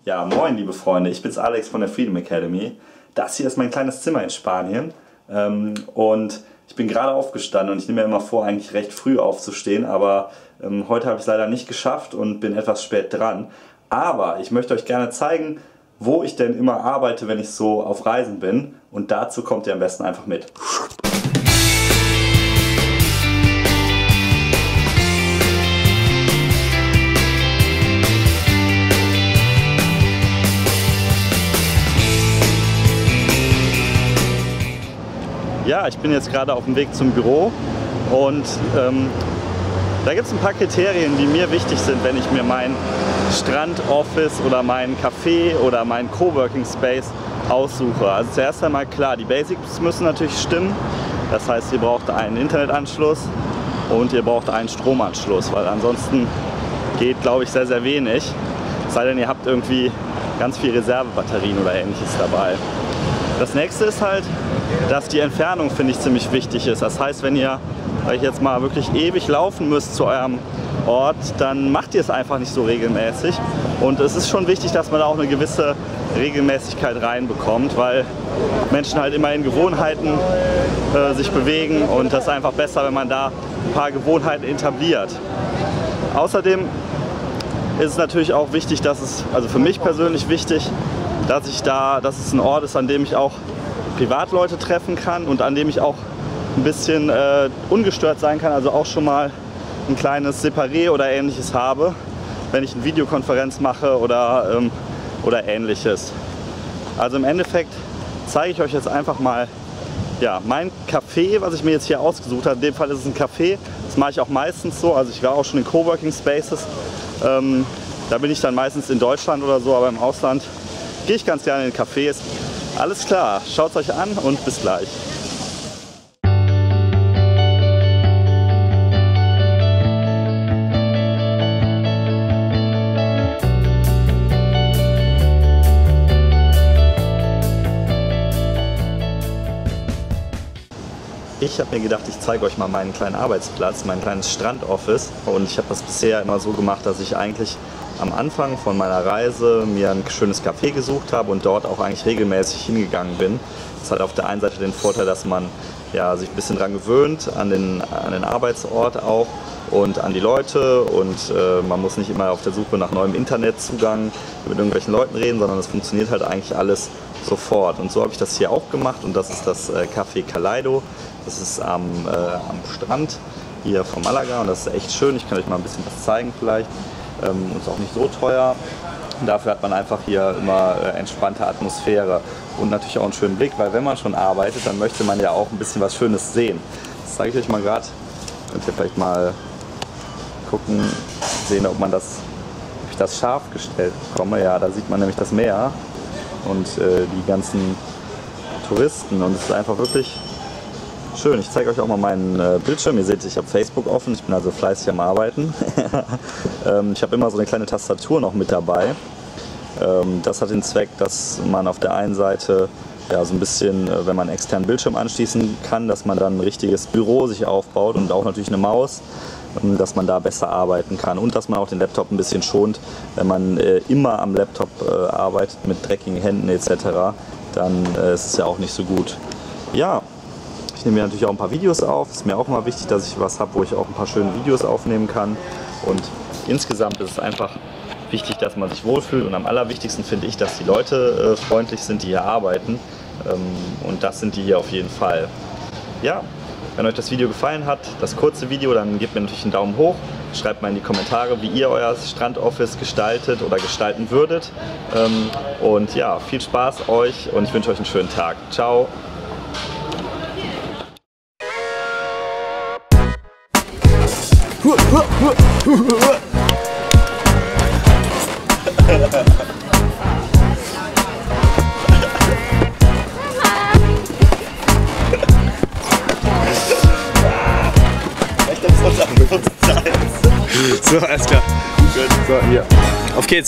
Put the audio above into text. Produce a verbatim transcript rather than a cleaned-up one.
Ja, moin liebe Freunde, ich bin's Alex von der Freedom Academy. Das hier ist mein kleines Zimmer in Spanien ähm, und ich bin gerade aufgestanden und ich nehme mir immer vor, eigentlich recht früh aufzustehen, aber ähm, heute habe ich es leider nicht geschafft und bin etwas spät dran. Aber ich möchte euch gerne zeigen, wo ich denn immer arbeite, wenn ich so auf Reisen bin, und dazu kommt ihr am besten einfach mit. Ja, ich bin jetzt gerade auf dem Weg zum Büro und ähm, da gibt es ein paar Kriterien, die mir wichtig sind, wenn ich mir mein Strandoffice oder mein Café oder mein Coworking Space aussuche. Also zuerst einmal klar, die Basics müssen natürlich stimmen. Das heißt, ihr braucht einen Internetanschluss und ihr braucht einen Stromanschluss, weil ansonsten geht, glaube ich, sehr, sehr wenig. Es sei denn, ihr habt irgendwie ganz viel Reservebatterien oder ähnliches dabei. Das nächste ist halt, dass die Entfernung, finde ich, ziemlich wichtig ist. Das heißt, wenn ihr euch jetzt mal wirklich ewig laufen müsst zu eurem Ort, dann macht ihr es einfach nicht so regelmäßig. Und es ist schon wichtig, dass man da auch eine gewisse Regelmäßigkeit reinbekommt, weil Menschen halt immer in Gewohnheiten äh, sich bewegen, und das ist einfach besser, wenn man da ein paar Gewohnheiten etabliert. Außerdem ist es natürlich auch wichtig, dass es, also für mich persönlich wichtig, dass ich da, dass es ein Ort ist, an dem ich auch Privatleute treffen kann und an dem ich auch ein bisschen äh, ungestört sein kann, also auch schon mal ein kleines Separé oder ähnliches habe, wenn ich eine Videokonferenz mache oder, ähm, oder ähnliches. Also im Endeffekt zeige ich euch jetzt einfach mal ja, mein Café, was ich mir jetzt hier ausgesucht habe. In dem Fall ist es ein Café, das mache ich auch meistens so, also ich war auch schon in Coworking Spaces, ähm, da bin ich dann meistens in Deutschland oder so, aber im Ausland gehe ich ganz gerne in Cafés. Alles klar, schaut es euch an und bis gleich. Ich habe mir gedacht, ich zeige euch mal meinen kleinen Arbeitsplatz, mein kleines Strandoffice, und ich habe das bisher immer so gemacht, dass ich eigentlich am Anfang von meiner Reise mir ein schönes Café gesucht habe und dort auch eigentlich regelmäßig hingegangen bin. Das hat auf der einen Seite den Vorteil, dass man ja, sich ein bisschen daran gewöhnt, an den, an den Arbeitsort auch und an die Leute, und äh, man muss nicht immer auf der Suche nach neuem Internetzugang mit irgendwelchen Leuten reden, sondern es funktioniert halt eigentlich alles sofort. Und so habe ich das hier auch gemacht, und das ist das äh, Café Kaleido. Das ist am, äh, am Strand hier von Malaga, und das ist echt schön. Ich kann euch mal ein bisschen was zeigen vielleicht. Ähm, ist auch nicht so teuer. Und dafür hat man einfach hier immer äh, entspannte Atmosphäre und natürlich auch einen schönen Blick, weil wenn man schon arbeitet, dann möchte man ja auch ein bisschen was Schönes sehen. Das zeige ich euch mal gerade. Könnt ihr vielleicht mal gucken, sehen, ob man das, ob ich das scharf gestellt bekomme. Ja, da sieht man nämlich das Meer und äh, die ganzen Touristen, und es ist einfach wirklich schön. Ich zeige euch auch mal meinen äh, Bildschirm. Ihr seht, ich habe Facebook offen, ich bin also fleißig am Arbeiten. ähm, ich habe immer so eine kleine Tastatur noch mit dabei. Ähm, das hat den Zweck, dass man auf der einen Seite ja, so ein bisschen, äh, wenn man einen externen Bildschirm anschließen kann, dass man dann ein richtiges Büro sich aufbaut, und auch natürlich eine Maus, ähm, dass man da besser arbeiten kann, und dass man auch den Laptop ein bisschen schont. Wenn man äh, immer am Laptop äh, arbeitet mit dreckigen Händen et cetera, dann äh, ist es ja auch nicht so gut. Ja. Ich nehme mir natürlich auch ein paar Videos auf. Es ist mir auch immer wichtig, dass ich was habe, wo ich auch ein paar schöne Videos aufnehmen kann. Und insgesamt ist es einfach wichtig, dass man sich wohlfühlt. Und am allerwichtigsten finde ich, dass die Leute äh, freundlich sind, die hier arbeiten. Ähm, und das sind die hier auf jeden Fall. Ja, wenn euch das Video gefallen hat, das kurze Video, dann gebt mir natürlich einen Daumen hoch. Schreibt mal in die Kommentare, wie ihr euer Strandoffice gestaltet oder gestalten würdet. Ähm, und ja, viel Spaß euch, und ich wünsche euch einen schönen Tag. Ciao! So, alles klar. Gut. So, hier. Auf geht's.